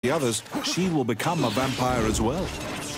the others, she will become a vampire as well.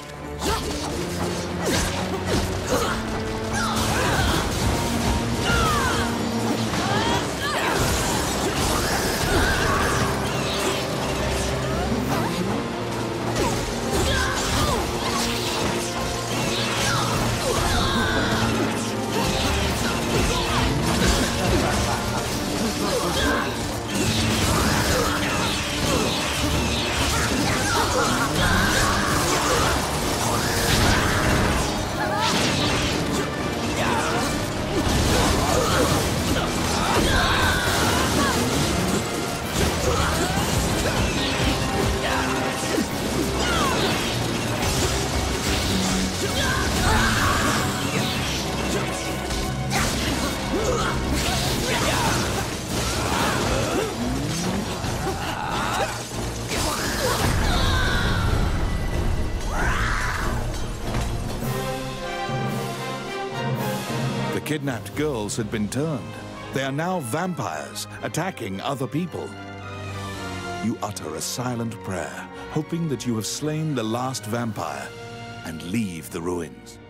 The kidnapped girls had been turned. They are now vampires, attacking other people. You utter a silent prayer, hoping that you have slain the last vampire, and leave the ruins.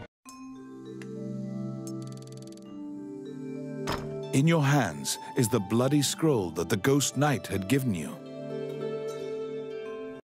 In your hands is the bloody scroll that the Ghost Knight had given you.